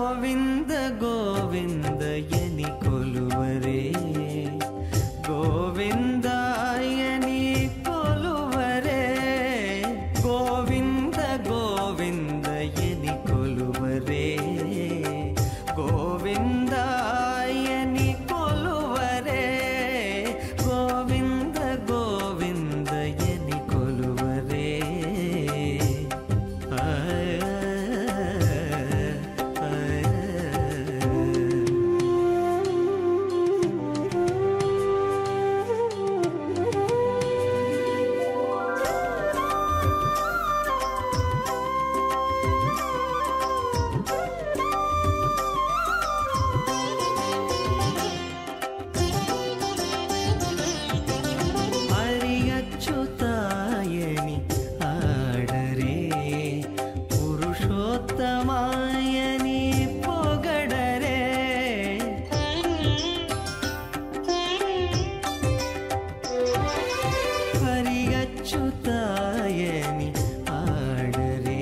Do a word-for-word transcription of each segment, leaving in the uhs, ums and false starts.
గోవింద గోవిందయని కొలువరే గోవిందాయని కొలువరే గోవింద గోవిందయని కొలువరే గోవిందాయని కొలువరే గోవింద గోవిందయని కొలువరే అచ్యుతాయని ఆడరే పురుషోత్తమాయని పొగడరే హరి అచ్యుతాయని ఆడరే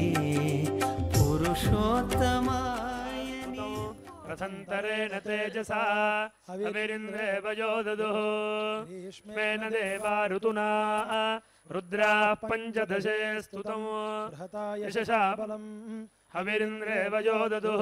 పురుషోత్తమాయని రథంతరేణ తేజసా హవిరింద్రేవ యోదదుః గ్రీష్మేణ దేవా ఋతునా రుద్రాః పంచదశే స్తుతం యశసా బలం హవిరింద్రేవ యోదదుః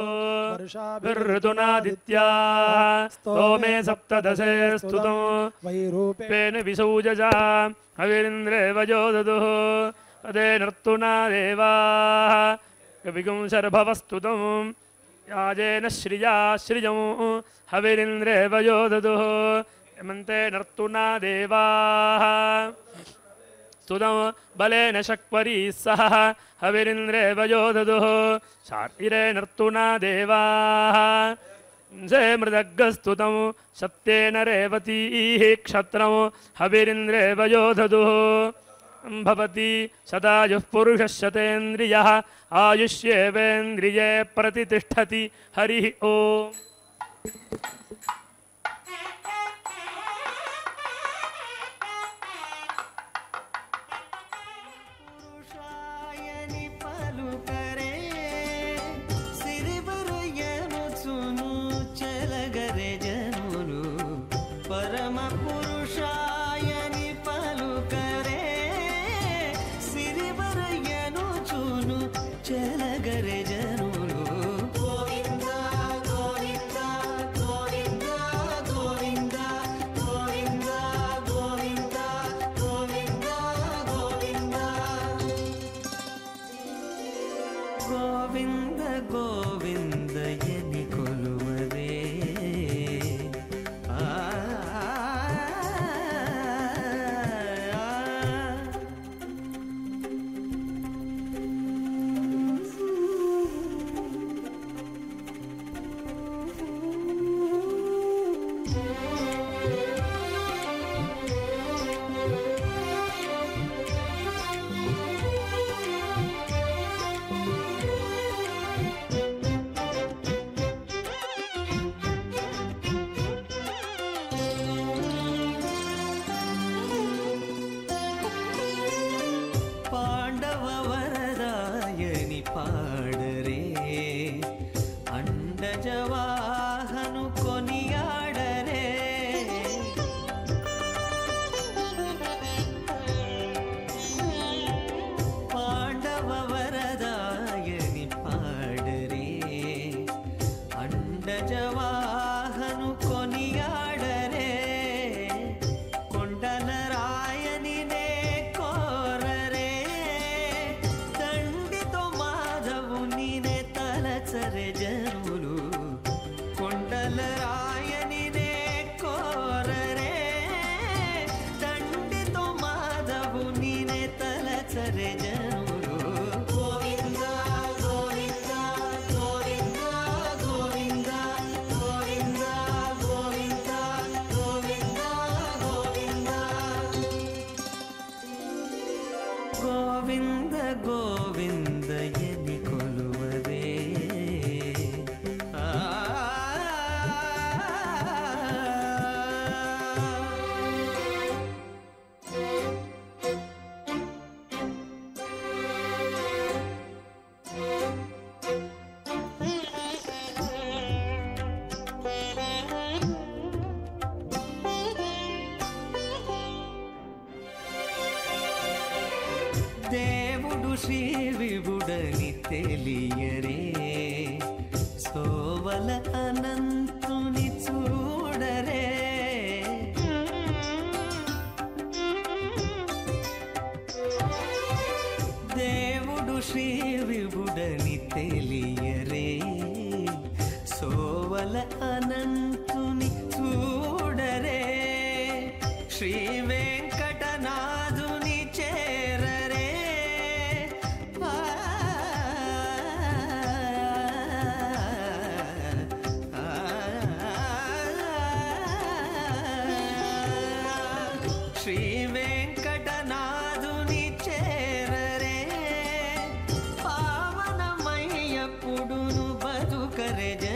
ఋతునాదిత్యాః స్తోమే సప్తదశే స్తుతం వైరూపేణ విసౌజసా హవిరింద్రేవ యోదదుః తదేనర్తునా దేవాః విగుంసర్భవస్తుతం యాజేన శ్రియా శ్రియం హవిరింద్రేవ యోదదుః యమంతే నర్తునా దేవాః స్తుతం బలేన శక్వరీ సహ హవిరింద్రేవ యోదదుః శార్యిరే నర్తునా దేవాః సే మృదగ్గస్తుతం సత్యేన రేవతీః క్షత్రం హవిరింద్రేవ యోదదుః భవతి సదాయుః పురుషः శతేంద్రియः ఆయుష్యేవేంద్రియే ప్రతిష్ఠతి. హరి ఓం. పురుషాయని పలుకరే సిరివరయనుచును చెలగరే జనులు పరమ పురుషాయని పలుకరే సిరివరయనుచును చెలగరే జనులు గోవింద గోవింద గోవింద గోవింద గోవింద గోవింద గోవింద గోవింద గోవింద గోవిందయని కొలువరే ఆ పాండవ వరదాయని పాడరే అండజవాహను కొనియాడరే పాండవ వరదాయని పాడరే అండజవాహను కొనియాడరే కొండల రాయని నే కోరరే దండితో మాధవుని నే తలచరే జనులు కొండల రాయని నే కోరరే దండితో మాధవుని నే తలచరే జనులు గోవింద గోవింద గోవింద గోవింద గోవింద శ్రీ విభుడని తెలియరే, సోవల అనంతుని చూడరే. దేవుడు శ్రీ విభుడని తెలియరే, సోవల అనంతుని చూడరే. శ్రీ వెంకటనాథుని చేరరే, ఆ, ఆ, శ్రీ వెంకటనాథుని చేరరే. పావనమయ్యప్పుడును బతుకరే